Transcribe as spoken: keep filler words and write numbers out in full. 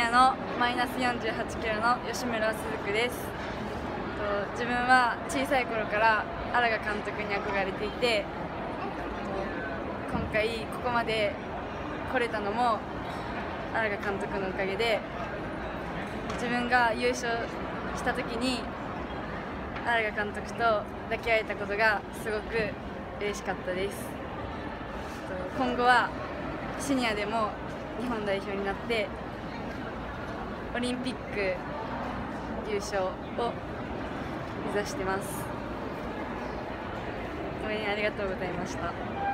アのマイナスよんじゅうはちキロの吉村鈴久です。自分は小さい頃から荒賀監督に憧れていて、今回ここまで来れたのも荒賀監督のおかげで、自分が優勝した時に荒賀監督と抱き合えたことがすごく嬉しかったです。今後はシニアでも日本代表になってオリンピック優勝を目指してます。応援ありがとうございました。